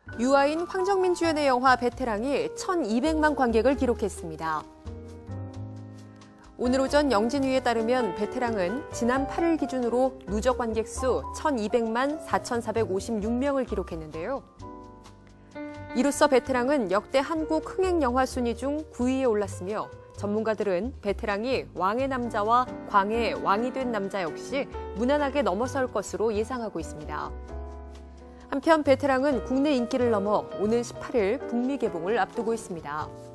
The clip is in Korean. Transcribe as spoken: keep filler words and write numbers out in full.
유아인 황정민 주연의 영화 베테랑이 천이백만 관객을 기록했습니다. 오늘 오전 영진위에 따르면 베테랑은 지난 팔 일 기준으로 누적 관객 수 천이백만 사천사백오십육 명을 기록했는데요. 이로써 베테랑은 역대 한국 흥행 영화 순위 중 구 위에 올랐으며 전문가들은 베테랑이 왕의 남자와 광해의 왕이 된 남자 역시 무난하게 넘어설 것으로 예상하고 있습니다. 한편 베테랑은 국내 인기를 넘어 오는 십팔 일 북미 개봉을 앞두고 있습니다.